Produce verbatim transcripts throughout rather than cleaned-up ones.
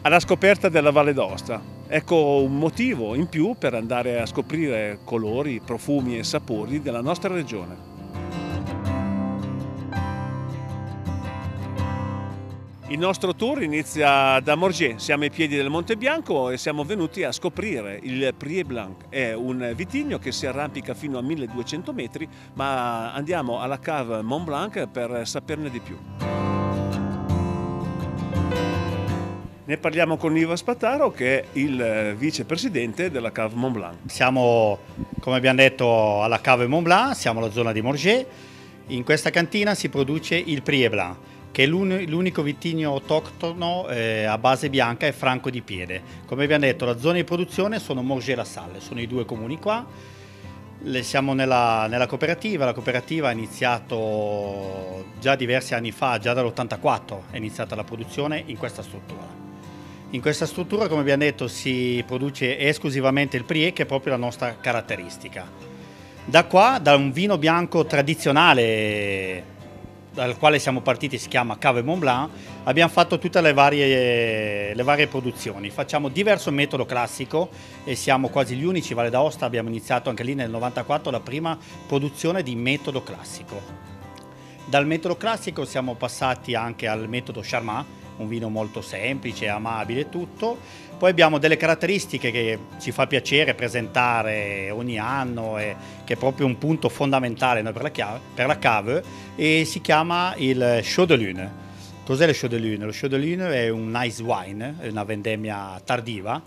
alla scoperta della Valle d'Aosta. Ecco un motivo in più per andare a scoprire colori, profumi e sapori della nostra regione. Il nostro tour inizia da Morges, siamo ai piedi del Monte Bianco e siamo venuti a scoprire il Prix Blanc. È un vitigno che si arrampica fino a milleduecento metri, ma andiamo alla Cave Mont Blanc per saperne di più. Ne parliamo con Ivo Spataro, che è il vicepresidente della Cave Mont Blanc. Siamo, come abbiamo detto, alla Cave Mont Blanc, siamo alla zona di Morges. In questa cantina si produce il Prix Blanc, che è l'unico vitigno autoctono eh, a base bianca e franco di piede. Come abbiamo detto, la zona di produzione sono Morges e La Salle, sono i due comuni qua. Le, siamo nella, nella cooperativa, la cooperativa ha iniziato già diversi anni fa, già dall'ottantaquattro è iniziata la produzione in questa struttura. In questa struttura, come abbiamo detto, si produce esclusivamente il Prix, che è proprio la nostra caratteristica. Da qua, da un vino bianco tradizionale, dal quale siamo partiti, si chiama Cave Mont Blanc, abbiamo fatto tutte le varie, le varie produzioni. Facciamo diverso metodo classico e siamo quasi gli unici. Valle d'Aosta abbiamo iniziato anche lì nel novantaquattro la prima produzione di metodo classico. Dal metodo classico siamo passati anche al metodo Charmat, un vino molto semplice, amabile e tutto. Poi abbiamo delle caratteristiche che ci fa piacere presentare ogni anno e che è proprio un punto fondamentale per la, chiave, per la cave, e si chiama il Chaud de Lune. Cos'è lo Chaud de Lune? Lo Chaud de Lune è un nice wine, è una vendemmia tardiva.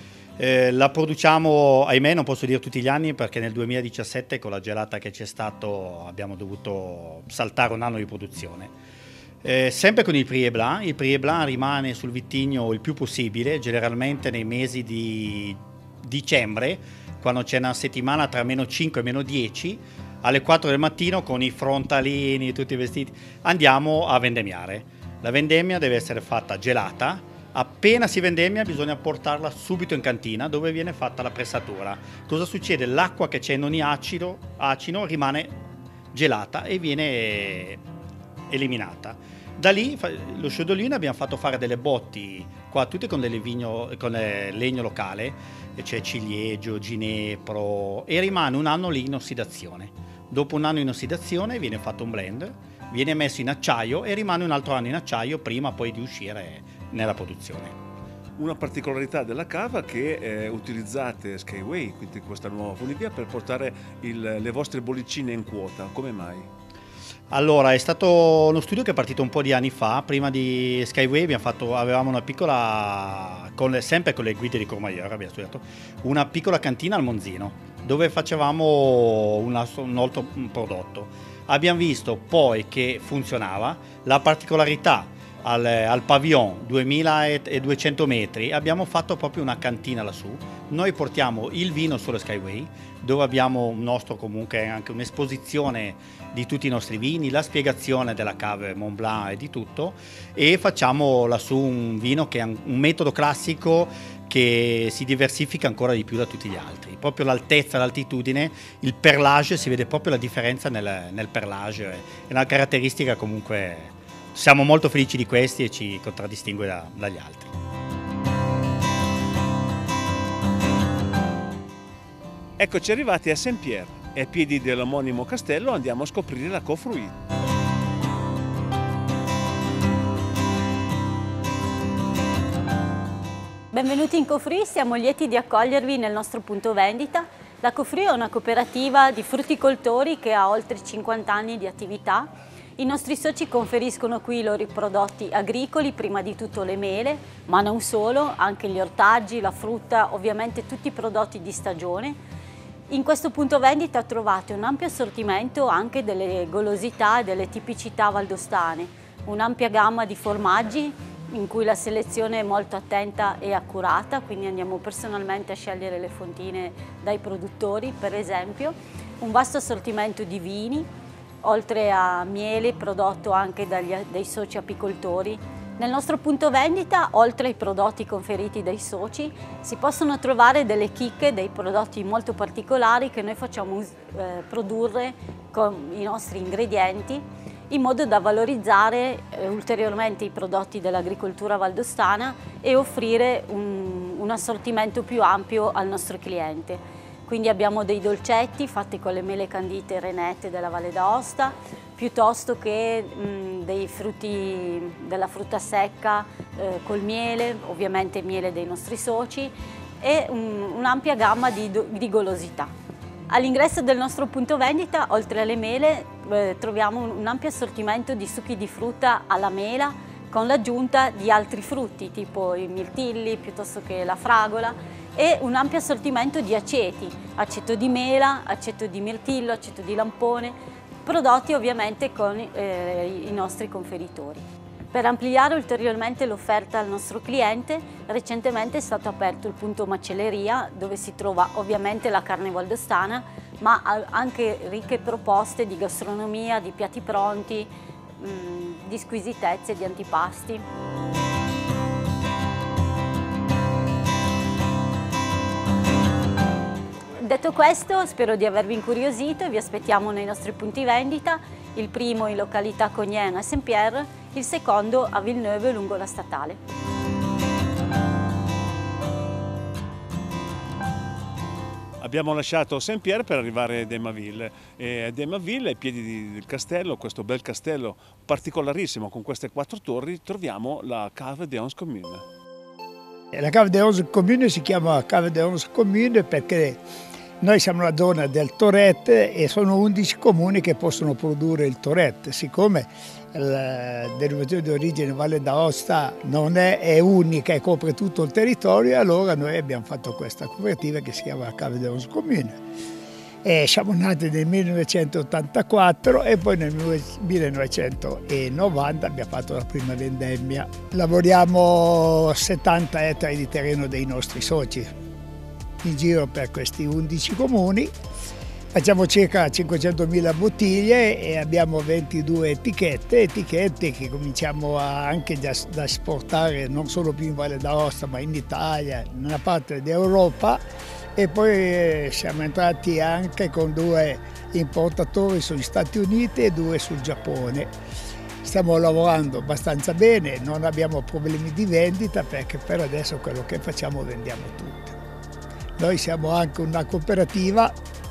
Eh, la produciamo, ahimè non posso dire tutti gli anni, perché nel duemiladiciassette con la gelata che c'è stato abbiamo dovuto saltare un anno di produzione. Eh, sempre con il Prix Blanc, il Prix Blanc rimane sul vitigno il più possibile, generalmente nei mesi di dicembre, quando c'è una settimana tra meno cinque e meno dieci, alle quattro del mattino con i frontalini, tutti i vestiti, andiamo a vendemmiare. La vendemmia deve essere fatta gelata, appena si vendemmia bisogna portarla subito in cantina dove viene fatta la pressatura. Cosa succede? L'acqua che c'è in ogni acido, acino rimane gelata e viene eliminata. Da lì lo Chaud de Lune abbiamo fatto fare delle botti qua tutte con delle vigno, con legno locale, c'è ciliegio, ginepro, e rimane un anno lì in ossidazione. Dopo un anno in ossidazione viene fatto un blend, viene messo in acciaio e rimane un altro anno in acciaio prima poi di uscire nella produzione. Una particolarità della cava che eh, utilizzate Skyway, quindi questa nuova funivia, per portare il, le vostre bollicine in quota. Come mai? Allora, è stato uno studio che è partito un po' di anni fa. Prima di Skyway abbiamo fatto, avevamo una piccola, con le, sempre con le guide di Courmayeur, abbiamo studiato, una piccola cantina al Monzino, dove facevamo una, un altro prodotto. Abbiamo visto poi che funzionava, la particolarità al, al pavillon duemiladuecento metri, abbiamo fatto proprio una cantina lassù. Noi portiamo il vino sullo Skyway, dove abbiamo un nostro, comunque anche un'esposizione di tutti i nostri vini, la spiegazione della Cave Mont Blanc e di tutto, e facciamo lassù un vino che è un metodo classico che si diversifica ancora di più da tutti gli altri. Proprio l'altezza, l'altitudine, il perlage, si vede proprio la differenza nel, nel perlage, è una caratteristica comunque, siamo molto felici di questi e ci contraddistingue da, dagli altri. Eccoci arrivati a Saint-Pierre, ai piedi dell'omonimo castello andiamo a scoprire la Cofruit. Benvenuti in Cofruit, siamo lieti di accogliervi nel nostro punto vendita. La Cofruit è una cooperativa di frutticoltori che ha oltre cinquanta anni di attività. I nostri soci conferiscono qui i loro prodotti agricoli, prima di tutto le mele, ma non solo, anche gli ortaggi, la frutta, ovviamente tutti i prodotti di stagione. In questo punto vendita trovate un ampio assortimento anche delle golosità e delle tipicità valdostane, un'ampia gamma di formaggi in cui la selezione è molto attenta e accurata, quindi andiamo personalmente a scegliere le fontine dai produttori, per esempio, un vasto assortimento di vini, oltre a miele prodotto anche dagli, dai soci apicoltori. Nel nostro punto vendita, oltre ai prodotti conferiti dai soci, si possono trovare delle chicche, dei prodotti molto particolari che noi facciamo eh, produrre con i nostri ingredienti in modo da valorizzare eh, ulteriormente i prodotti dell'agricoltura valdostana e offrire un, un assortimento più ampio al nostro cliente. Quindi abbiamo dei dolcetti fatti con le mele candite renette della Valle d'Aosta, piuttosto che mh, dei frutti della frutta secca eh, col miele, ovviamente miele dei nostri soci, e un, un'ampia gamma di, di golosità. All'ingresso del nostro punto vendita, oltre alle mele, eh, troviamo un, un ampio assortimento di succhi di frutta alla mela, con l'aggiunta di altri frutti, tipo i mirtilli, piuttosto che la fragola, e un ampio assortimento di aceti, aceto di mela, aceto di mirtillo, aceto di lampone, prodotti ovviamente con eh, i nostri conferitori. Per ampliare ulteriormente l'offerta al nostro cliente, recentemente è stato aperto il punto macelleria, dove si trova ovviamente la carne valdostana, ma anche ricche proposte di gastronomia, di piatti pronti, mh, di squisitezze, di antipasti. Detto questo, spero di avervi incuriosito e vi aspettiamo nei nostri punti vendita, il primo in località Cognano a Saint-Pierre, il secondo a Villeneuve lungo la statale. Abbiamo lasciato Saint-Pierre per arrivare a Demaville e a Demaville, ai piedi del castello, questo bel castello particolarissimo con queste quattro torri, troviamo la Cave des Onze Communes. La Cave des Onze Communes si chiama Cave des Onze Communes perché noi siamo la zona del Tourette e sono undici comuni che possono produrre il Tourette. Siccome la denominazione di origine Valle d'Aosta non è, è unica e copre tutto il territorio, allora noi abbiamo fatto questa cooperativa che si chiama Cave des Onze Communes. E siamo nati nel millenovecentottantaquattro e poi nel millenovecentonovanta abbiamo fatto la prima vendemmia. Lavoriamo settanta ettari di terreno dei nostri soci in giro per questi undici comuni, facciamo circa cinquecentomila bottiglie e abbiamo ventidue etichette, etichette che cominciamo a, anche da, da esportare non solo più in Valle d'Aosta ma in Italia, nella parte d'Europa, e poi siamo entrati anche con due importatori sugli Stati Uniti e due sul Giappone. Stiamo lavorando abbastanza bene, non abbiamo problemi di vendita perché per adesso quello che facciamo vendiamo tutto. Noi siamo anche una cooperativa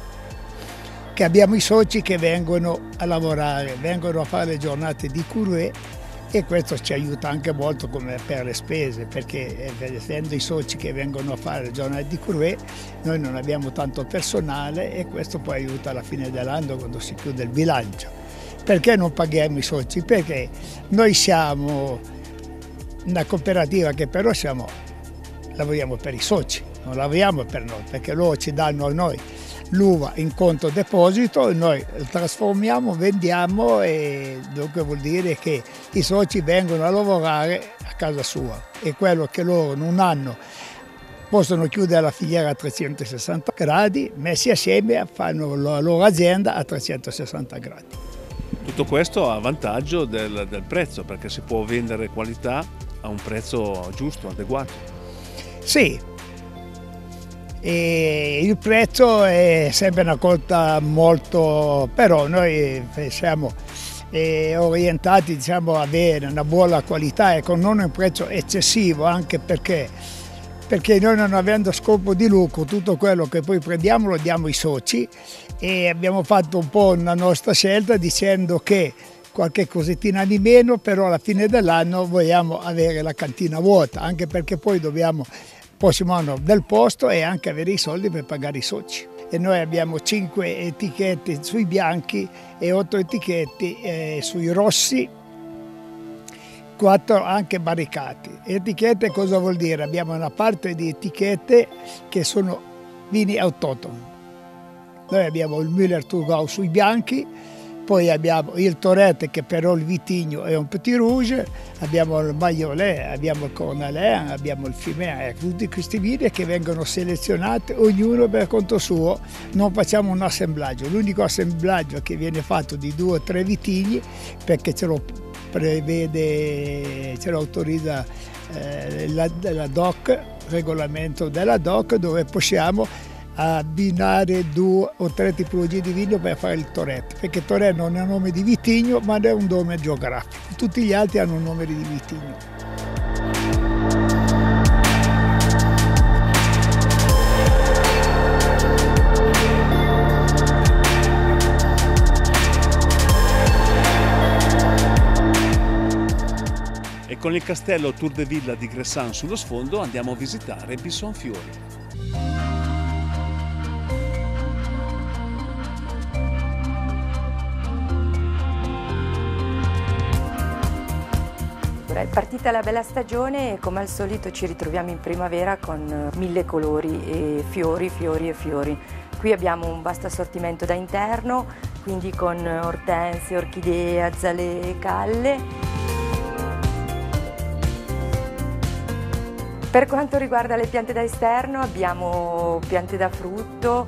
che abbiamo i soci che vengono a lavorare, vengono a fare le giornate di curé e questo ci aiuta anche molto come per le spese, perché essendo i soci che vengono a fare le giornate di curé noi non abbiamo tanto personale e questo poi aiuta alla fine dell'anno quando si chiude il bilancio. Perché non paghiamo i soci? Perché noi siamo una cooperativa che però siamo, lavoriamo per i soci. Non lavoriamo per noi, perché loro ci danno a noi l'uva in conto deposito, noi la trasformiamo, vendiamo e dunque vuol dire che i soci vengono a lavorare a casa sua e quello che loro non hanno possono chiudere la filiera a trecentosessanta gradi, messi assieme fanno la loro azienda a trecentosessanta gradi. Tutto questo a vantaggio del, del prezzo, perché si può vendere qualità a un prezzo giusto, adeguato. Sì. E il prezzo è sempre una cosa molto, però noi siamo eh, orientati diciamo, a avere una buona qualità e con non un prezzo eccessivo, anche perché, perché noi non avendo scopo di lucro tutto quello che poi prendiamo lo diamo ai soci e abbiamo fatto un po' una nostra scelta dicendo che qualche cosettina di meno, però alla fine dell'anno vogliamo avere la cantina vuota, anche perché poi dobbiamo prossimo anno del posto e anche avere i soldi per pagare i soci. E noi abbiamo cinque etichette sui bianchi e otto etichette eh, sui rossi, quattro anche barricati. Etichette cosa vuol dire? Abbiamo una parte di etichette che sono vini autoctoni. Noi abbiamo il Müller-Thurgau sui bianchi, poi abbiamo il Tourette che però il vitigno è un Petit Rouge, abbiamo il Maiolet, abbiamo il Cornalin, abbiamo il Fimea, tutti questi vini che vengono selezionati ognuno per conto suo, non facciamo un assemblaggio, l'unico assemblaggio che viene fatto di due o tre vitigni perché ce lo prevede, ce lo autorizza eh, la, la D O C, regolamento della D O C dove possiamo abbinare due o tre tipologie di vino per fare il Toret, perché Toret non è un nome di vitigno ma è un nome geografico, tutti gli altri hanno un nome di vitigno. E con il castello Tour de Villa di Gressan sullo sfondo andiamo a visitare Bissonfiori. È partita la bella stagione e come al solito ci ritroviamo in primavera con mille colori e fiori, fiori e fiori. Qui abbiamo un vasto assortimento da interno, quindi con ortensie, orchidee, azalee, calle. Per quanto riguarda le piante da esterno abbiamo piante da frutto,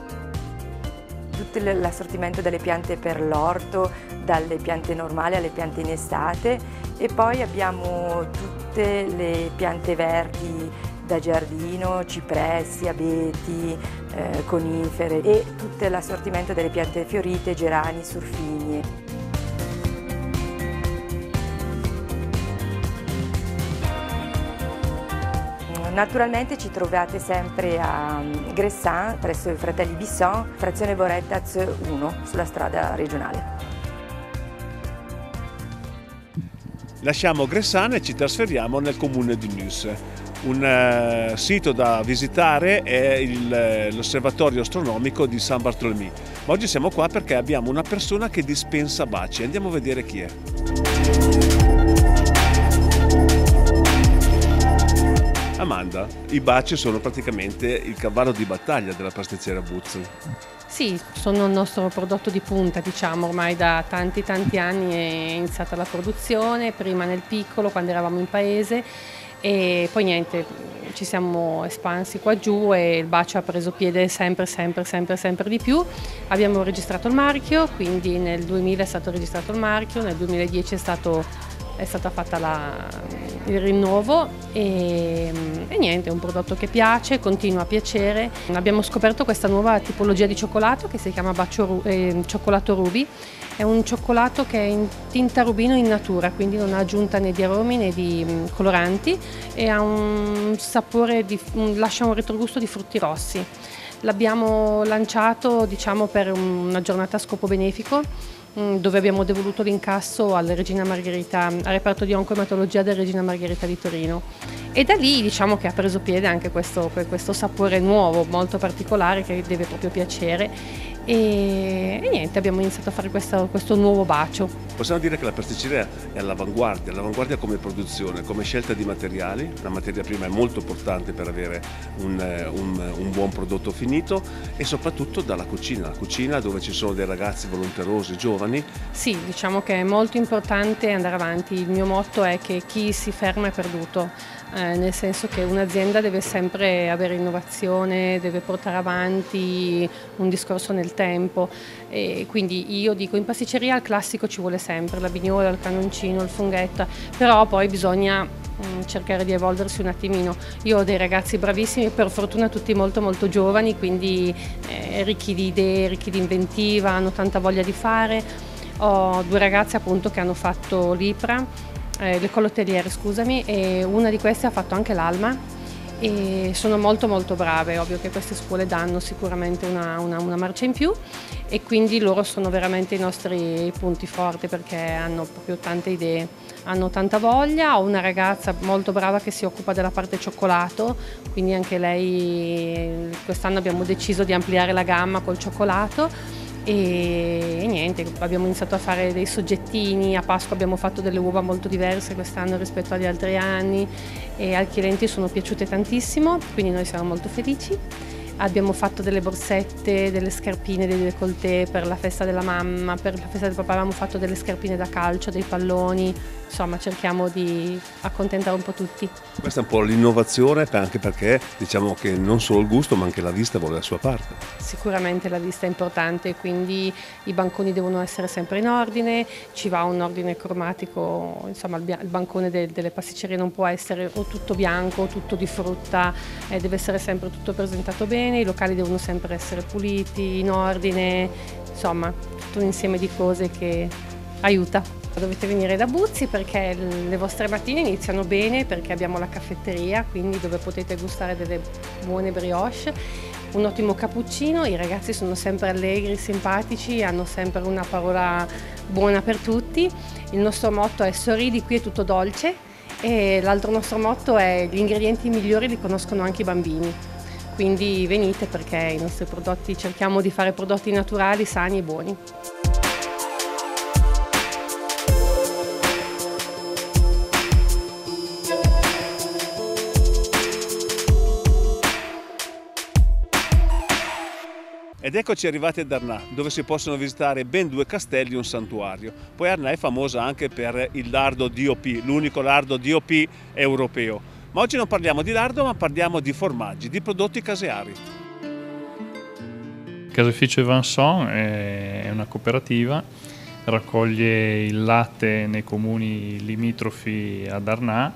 tutto l'assortimento delle piante per l'orto, dalle piante normali alle piante in estate, e poi abbiamo tutte le piante verdi da giardino, cipressi, abeti, eh, conifere e tutto l'assortimento delle piante fiorite, gerani, surfinie. Naturalmente ci trovate sempre a Gressan, presso i fratelli Bisson, frazione Borettaz uno, sulla strada regionale. Lasciamo Gressan e ci trasferiamo nel comune di Nusse. Un eh, sito da visitare è l'osservatorio astronomico di San Bartolomeo. Ma oggi siamo qua perché abbiamo una persona che dispensa baci. Andiamo a vedere chi è. Amanda, i baci sono praticamente il cavallo di battaglia della pasticceria Buzzi. Sì, sono il nostro prodotto di punta, diciamo, ormai da tanti tanti anni è iniziata la produzione, prima nel piccolo quando eravamo in paese e poi niente, ci siamo espansi qua giù e il bacio ha preso piede sempre, sempre, sempre, sempre di più. Abbiamo registrato il marchio, quindi nel duemila è stato registrato il marchio, nel duemiladieci è stato è stata fatta la, il rinnovo e, e niente, è un prodotto che piace, continua a piacere. Abbiamo scoperto questa nuova tipologia di cioccolato che si chiama Bacio, eh, cioccolato Ruby. È un cioccolato che è in tinta rubino in natura, quindi non ha aggiunta né di aromi né di mh, coloranti e ha un sapore, di, un, lascia un retrogusto di frutti rossi. L'abbiamo lanciato, diciamo, per una giornata a scopo benefico, dove abbiamo devoluto l'incasso alla Regina Margherita, al reparto di oncoematologia della Regina Margherita di Torino. E da lì diciamo che ha preso piede anche questo, questo sapore nuovo, molto particolare, che deve proprio piacere. E, e niente, abbiamo iniziato a fare questo, questo nuovo bacio. Possiamo dire che la pasticceria è all'avanguardia, all'avanguardia come produzione, come scelta di materiali. La materia prima è molto importante per avere un, un, un buon prodotto finito e soprattutto dalla cucina, la cucina dove ci sono dei ragazzi volenterosi, giovani. Sì, diciamo che è molto importante andare avanti. Il mio motto è che chi si ferma è perduto. Eh, nel senso che un'azienda deve sempre avere innovazione, deve portare avanti un discorso nel tempo e quindi io dico in pasticceria il classico ci vuole sempre, la vignola, il cannoncino, il funghetto, però poi bisogna mh, cercare di evolversi un attimino. Io ho dei ragazzi bravissimi, per fortuna tutti molto molto giovani, quindi eh, ricchi di idee, ricchi di inventiva, hanno tanta voglia di fare. Ho due ragazze appunto che hanno fatto l'I P R A, Eh, le coloteliere, scusami, e una di queste ha fatto anche l'Alma e sono molto molto brave. Ovvio che queste scuole danno sicuramente una, una, una marcia in più e quindi loro sono veramente i nostri punti forti perché hanno proprio tante idee, hanno tanta voglia. Ho una ragazza molto brava che si occupa della parte cioccolato, quindi anche lei quest'anno abbiamo deciso di ampliare la gamma col cioccolato. E niente, abbiamo iniziato a fare dei soggettini, a Pasqua abbiamo fatto delle uova molto diverse quest'anno rispetto agli altri anni e ai clienti sono piaciute tantissimo, quindi noi siamo molto felici. Abbiamo fatto delle borsette, delle scarpine, dei décolleté per la festa della mamma, per la festa del papà abbiamo fatto delle scarpine da calcio, dei palloni, insomma cerchiamo di accontentare un po' tutti. Questa è un po' l'innovazione, anche perché diciamo che non solo il gusto ma anche la vista vuole la sua parte. Sicuramente la vista è importante, quindi i banconi devono essere sempre in ordine, ci va un ordine cromatico, insomma il bancone de delle pasticcerie non può essere o tutto bianco o tutto di frutta, eh, deve essere sempre tutto presentato bene. bene, i locali devono sempre essere puliti, in ordine, insomma tutto un insieme di cose che aiuta. Dovete venire da Buzzi perché le vostre mattine iniziano bene, perché abbiamo la caffetteria, quindi dove potete gustare delle buone brioche, un ottimo cappuccino, i ragazzi sono sempre allegri, simpatici, hanno sempre una parola buona per tutti. Il nostro motto è sorridi, qui è tutto dolce, e l'altro nostro motto è gli ingredienti migliori li conoscono anche i bambini. Quindi venite perché i nostri prodotti, cerchiamo di fare prodotti naturali, sani e buoni. Ed eccoci arrivati ad Arnà, dove si possono visitare ben due castelli e un santuario. Poi Arnà è famosa anche per il lardo D O P, l'unico lardo D O P europeo. Ma oggi non parliamo di lardo, ma parliamo di formaggi, di prodotti caseari. Caseificio Vanson è una cooperativa, raccoglie il latte nei comuni limitrofi ad Arnà,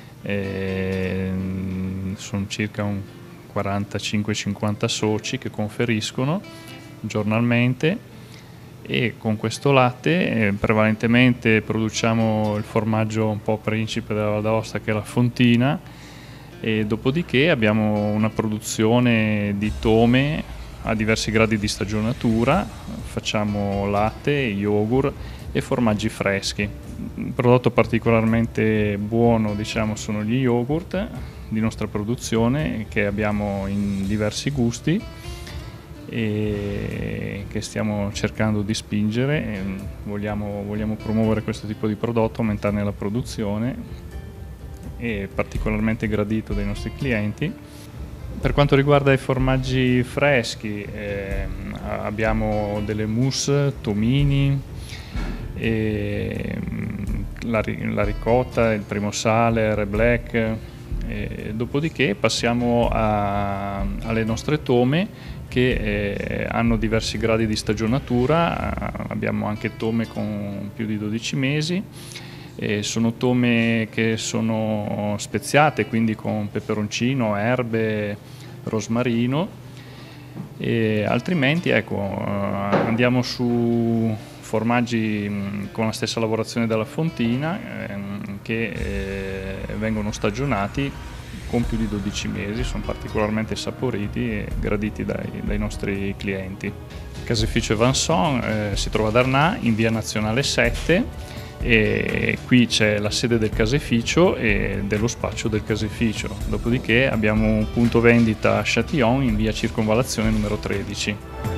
sono circa un quarantacinque cinquanta soci che conferiscono giornalmente, e con questo latte eh, prevalentemente produciamo il formaggio un po' principe della Val d'Aosta, che è la fontina, e dopodiché abbiamo una produzione di tome a diversi gradi di stagionatura, facciamo latte, yogurt e formaggi freschi. Un prodotto particolarmente buono, diciamo, sono gli yogurt di nostra produzione, che abbiamo in diversi gusti e che stiamo cercando di spingere. Vogliamo, vogliamo promuovere questo tipo di prodotto, aumentarne la produzione, è particolarmente gradito dai nostri clienti. Per quanto riguarda i formaggi freschi, eh, abbiamo delle mousse, tomini, e la, la ricotta, il primo sale, Re Black. E dopodiché passiamo a, alle nostre tome che eh, hanno diversi gradi di stagionatura. Abbiamo anche tome con più di dodici mesi, e sono tome che sono speziate, quindi con peperoncino, erbe, rosmarino, e altrimenti ecco, andiamo su formaggi con la stessa lavorazione della fontina, ehm, che eh, vengono stagionati con più di dodici mesi, sono particolarmente saporiti e graditi dai, dai nostri clienti. Caseificio Vanson eh, si trova ad Arnà, in via Nazionale sette, e qui c'è la sede del caseificio e dello spaccio del caseificio. Dopodiché abbiamo un punto vendita a Châtillon in via Circonvallazione numero tredici.